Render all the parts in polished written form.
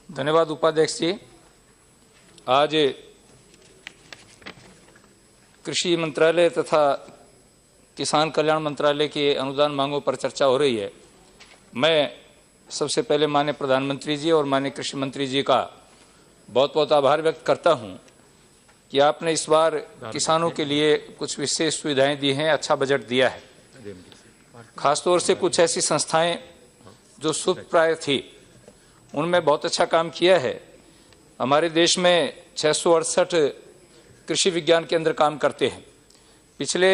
धन्यवाद उपाध्यक्ष जी। आज कृषि मंत्रालय तथा किसान कल्याण मंत्रालय के अनुदान मांगों पर चर्चा हो रही है। मैं सबसे पहले माननीय प्रधानमंत्री जी और माननीय कृषि मंत्री जी का बहुत बहुत आभार व्यक्त करता हूं कि आपने इस बार किसानों के लिए कुछ विशेष सुविधाएं दी हैं, अच्छा बजट दिया है। खासतौर से कुछ ऐसी संस्थाएं जो सुप्राय थी उनमें बहुत अच्छा काम किया है। हमारे देश में 668 कृषि विज्ञान केंद्र काम करते हैं। पिछले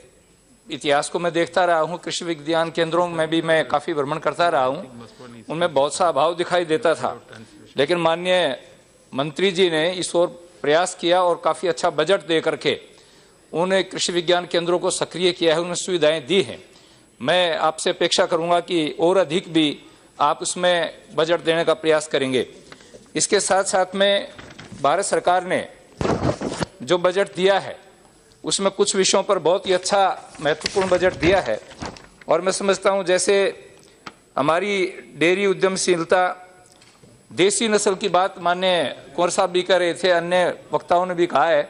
इतिहास को मैं देखता रहा हूं, कृषि विज्ञान केंद्रों में भी मैं काफ़ी भ्रमण करता रहा हूं, उनमें बहुत सा अभाव दिखाई देता था, लेकिन माननीय मंत्री जी ने इस ओर प्रयास किया और काफ़ी अच्छा बजट दे करके उन कृषि विज्ञान केंद्रों को सक्रिय किया है, उन्हें सुविधाएं दी हैं। मैं आपसे अपेक्षा करूंगा कि और अधिक भी आप उसमें बजट देने का प्रयास करेंगे। इसके साथ साथ में भारत सरकार ने जो बजट दिया है उसमें कुछ विषयों पर बहुत ही अच्छा महत्वपूर्ण बजट दिया है और मैं समझता हूं जैसे हमारी डेयरी उद्यमशीलता, देसी नस्ल की बात माननीय कुंवर साहब भी कर रहे थे, अन्य वक्ताओं ने भी कहा है।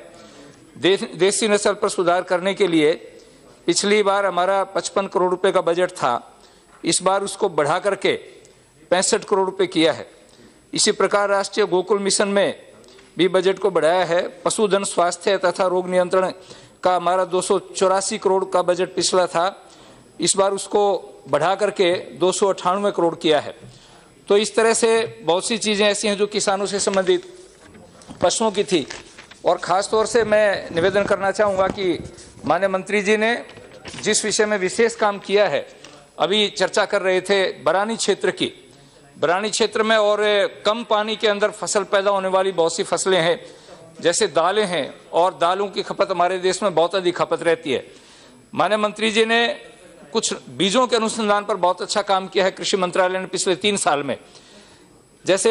देसी नस्ल पर सुधार करने के लिए पिछली बार हमारा 55 करोड़ रुपए का बजट था, इस बार उसको बढ़ा करके 65 करोड़ रुपए किया है। इसी प्रकार राष्ट्रीय गोकुल मिशन में भी बजट को बढ़ाया है। पशुधन स्वास्थ्य तथा रोग नियंत्रण का हमारा 284 करोड़ का बजट पिछला था, इस बार उसको बढ़ा करके 298 करोड़ किया है। तो इस तरह से बहुत सी चीज़ें ऐसी हैं जो किसानों से संबंधित पशुओं की थी। और ख़ास तौर से मैं निवेदन करना चाहूँगा कि माननीय मंत्री जी ने जिस विषय में विशेष काम किया है, अभी चर्चा कर रहे थे बरानी क्षेत्र की, बरानी क्षेत्र में और कम पानी के अंदर फसल पैदा होने वाली बहुत सी फसलें हैं, जैसे दालें हैं, और दालों की खपत हमारे देश में बहुत अधिक खपत रहती है। माननीय मंत्री जी ने कुछ बीजों के अनुसंधान पर बहुत अच्छा काम किया है कृषि मंत्रालय ने पिछले 3 साल में। जैसे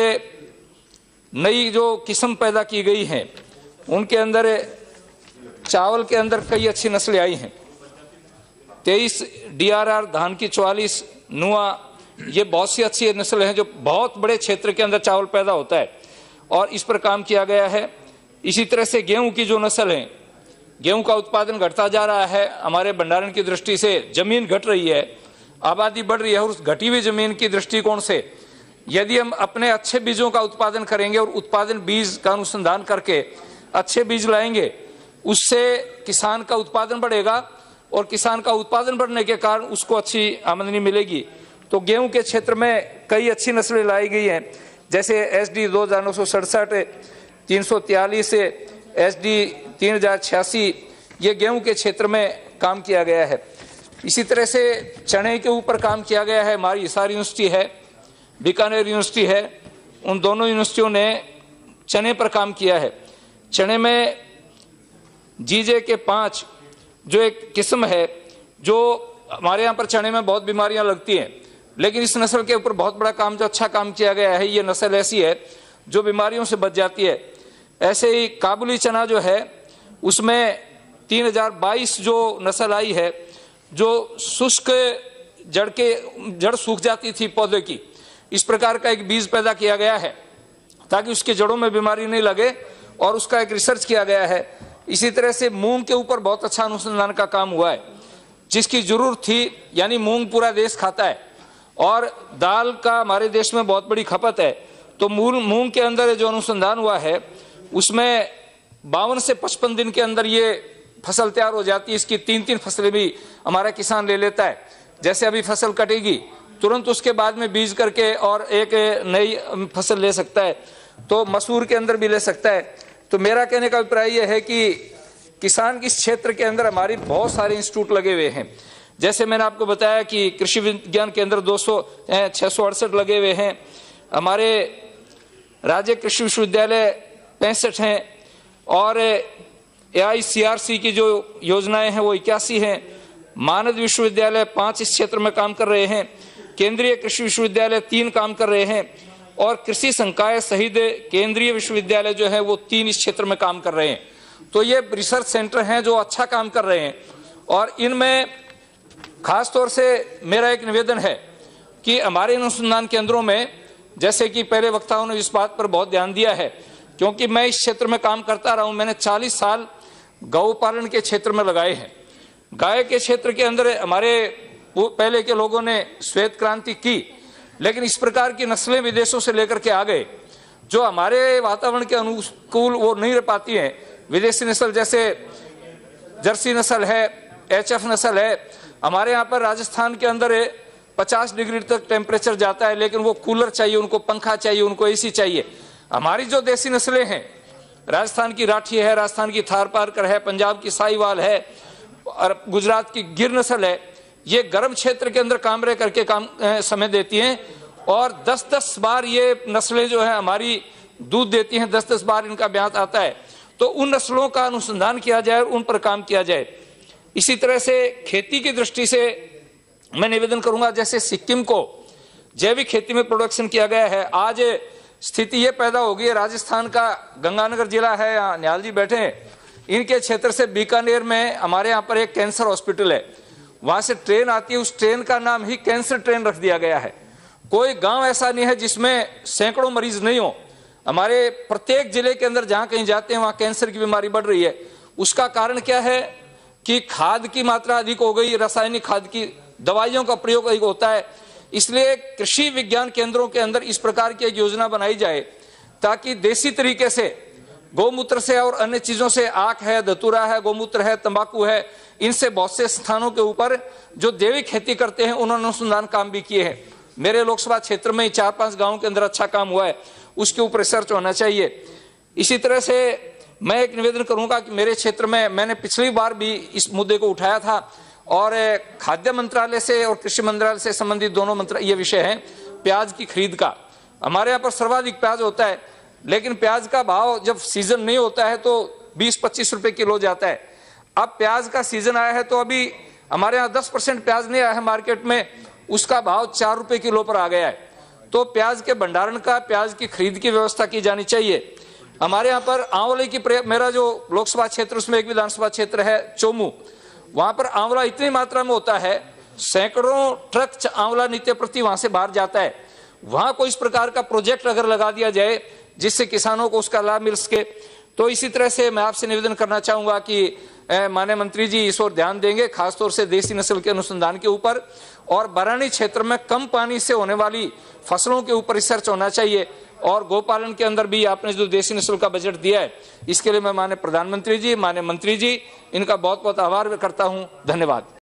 नई जो किस्म पैदा की गई हैं उनके अंदर चावल के अंदर कई अच्छी नस्लें आई हैं। 23 DRR धान की 44 नुआ, ये बहुत सी अच्छी नस्लें हैं जो बहुत बड़े क्षेत्र के अंदर चावल पैदा होता है और इस पर काम किया गया है। इसी तरह से गेहूं की जो नस्ल है, गेहूं का उत्पादन घटता जा रहा है, हमारे भंडारण की दृष्टि से जमीन घट रही है, आबादी बढ़ रही है, और उस घटी हुई जमीन की दृष्टिकोण से यदि हम अपने अच्छे बीजों का उत्पादन करेंगे और उत्पादन बीज का अनुसंधान करके अच्छे बीज लाएंगे, उससे किसान का उत्पादन बढ़ेगा और किसान का उत्पादन बढ़ने के कारण उसको अच्छी आमदनी मिलेगी। तो गेहूं के क्षेत्र में कई अच्छी नस्लें लाई गई हैं, जैसे SD 2967, 343, SD 3086, ये गेहूं के क्षेत्र में काम किया गया है। इसी तरह से चने के ऊपर काम किया गया है। हमारी हिसार यूनिवर्सिटी है, बीकानेर यूनिवर्सिटी है, उन दोनों यूनिवर्सिटियों ने चने पर काम किया है। चने में GJ के 5 जो एक किस्म है, जो हमारे यहाँ पर चने में बहुत बीमारियां लगती हैं, लेकिन इस नस्ल के ऊपर बहुत बड़ा काम, जो अच्छा काम किया गया है, ये नस्ल ऐसी है जो बीमारियों से बच जाती है। ऐसे ही काबुली चना जो है उसमें 3022 जो नस्ल आई है, जो शुष्क जड़ सूख जाती थी पौधे की, इस प्रकार का एक बीज पैदा किया गया है ताकि उसके जड़ों में बीमारी नहीं लगे, और उसका एक रिसर्च किया गया है। इसी तरह से मूंग के ऊपर बहुत अच्छा अनुसंधान का काम हुआ है, जिसकी जरूरत थी, यानी मूंग पूरा देश खाता है और दाल का हमारे देश में बहुत बड़ी खपत है। तो मूंग के अंदर जो अनुसंधान हुआ है उसमें 52 से 55 दिन के अंदर ये फसल तैयार हो जाती है। इसकी 3-3 फसलें भी हमारा किसान ले लेता है। जैसे अभी फसल कटेगी तुरंत उसके बाद में बीज करके और एक नई फसल ले सकता है, तो मसूर के अंदर भी ले सकता है। तो मेरा कहने का अभिप्राय यह है कि किसान के इस क्षेत्र के अंदर हमारी बहुत सारे इंस्टीट्यूट लगे हुए हैं। जैसे मैंने आपको बताया कि कृषि विज्ञान केंद्र 668 लगे हुए हैं, हमारे राज्य कृषि विश्वविद्यालय 65 हैं, और AICRC की जो योजनाएं हैं वो 81 हैं। मानद विश्वविद्यालय 5 इस क्षेत्र में काम कर रहे हैं, केंद्रीय कृषि विश्वविद्यालय 3 काम कर रहे हैं, और कृषि संकाय सहित केंद्रीय विश्वविद्यालय जो है वो 3 इस क्षेत्र में काम कर रहे हैं। तो ये रिसर्च सेंटर हैं जो अच्छा काम कर रहे हैं, और इनमें खास तौर से मेरा एक निवेदन है कि हमारे अनुसंधान केंद्रों में जैसे कि पहले वक्ताओं ने इस बात पर बहुत ध्यान दिया है, क्योंकि मैं इस क्षेत्र में काम करता रहा हूं। मैंने 40 साल गौ पालन के क्षेत्र में लगाए हैं। गाय के क्षेत्र के अंदर हमारे पहले के लोगों ने श्वेत क्रांति की, लेकिन इस प्रकार की नस्लें विदेशों से लेकर के आ गए जो हमारे वातावरण के अनुकूल वो नहीं रह पाती हैं। विदेशी नस्ल जैसे जर्सी नस्ल है, HF नस्ल है। हमारे यहाँ पर राजस्थान के अंदर 50 डिग्री तक टेम्परेचर जाता है, लेकिन वो कूलर चाहिए, उनको पंखा चाहिए, उनको AC चाहिए। हमारी जो देसी नस्लें हैं, राजस्थान की राठी है, राजस्थान की थारपारकर है, पंजाब की साहिवाल है और गुजरात की गिर नस्ल है, ये गर्म क्षेत्र के अंदर काम रह करके समय देती हैं और 10-10 बार ये नस्लें जो है हमारी दूध देती हैं, 10-10 बार इनका ब्यात आता है। तो उन नस्लों का अनुसंधान किया जाए और उन पर काम किया जाए। इसी तरह से खेती की दृष्टि से मैं निवेदन करूंगा, जैसे सिक्किम को जैविक खेती में प्रोडक्शन किया गया है, आज स्थिति ये पैदा हो गई है, राजस्थान का गंगानगर जिला है, यहाँ निहाल जी बैठे हैं, इनके क्षेत्र से बीकानेर में हमारे यहाँ पर एक कैंसर हॉस्पिटल है, वहां से ट्रेन आती है, उस ट्रेन का नाम ही कैंसर ट्रेन रख दिया गया है। कोई गांव ऐसा नहीं है जिसमें सैकड़ों मरीज नहीं हो। हमारे प्रत्येक जिले के अंदर जहां कहीं जाते हैं वहां कैंसर की बीमारी बढ़ रही है। उसका कारण क्या है कि खाद की मात्रा अधिक हो गई, रासायनिक खाद की, दवाइयों का प्रयोग अधिक होता है। इसलिए कृषि विज्ञान केंद्रों के अंदर इस प्रकार की एक योजना बनाई जाए ताकि देसी तरीके से गौमूत्र से और अन्य चीजों से, आख है, धतूरा है, गौमूत्र है, तंबाकू है, इनसे बहुत से स्थानों के ऊपर जो जैविक खेती करते हैं उन्होंने अनुसंधान काम भी किए हैं। मेरे लोकसभा क्षेत्र में 4-5 गांवों के अंदर अच्छा काम हुआ है, उसके ऊपर रिसर्च होना चाहिए। इसी तरह से मैं एक निवेदन करूंगा कि मेरे क्षेत्र में मैंने पिछली बार भी इस मुद्दे को उठाया था और खाद्य मंत्रालय से और कृषि मंत्रालय से संबंधित दोनों मंत्रालय ये विषय है प्याज की खरीद का। हमारे यहाँ पर सर्वाधिक प्याज होता है, लेकिन प्याज का भाव जब सीजन नहीं होता है तो 20-25 रुपए किलो जाता है। अब प्याज का सीजन आया है तो अभी हमारे यहाँ 10% प्याज नहीं आया है मार्केट में, उसका भाव 4 रुपए किलो पर आ गया है। तो प्याज के भंडारण का, प्याज की खरीद की व्यवस्था की जानी चाहिए। हमारे यहाँ पर आंवले की, मेरा जो लोकसभा क्षेत्र उसमें एक विधानसभा क्षेत्र है चोमू, वहां पर आंवला इतनी मात्रा में होता है, सैकड़ों ट्रक आंवला नित्य प्रति वहां से बाहर जाता है। वहां कोई इस प्रकार का प्रोजेक्ट अगर लगा दिया जाए जिससे किसानों को उसका लाभ मिल सके, तो इसी तरह से मैं आपसे निवेदन करना चाहूंगा कि माननीय मंत्री जी इस ओर ध्यान देंगे, खासतौर से देसी नस्ल के अनुसंधान के ऊपर, और बरानी क्षेत्र में कम पानी से होने वाली फसलों के ऊपर रिसर्च होना चाहिए। और गोपालन के अंदर भी आपने जो देसी नस्ल का बजट दिया है, इसके लिए मैं माननीय प्रधानमंत्री जी, माननीय मंत्री जी, इनका बहुत बहुत आभार करता हूं। धन्यवाद।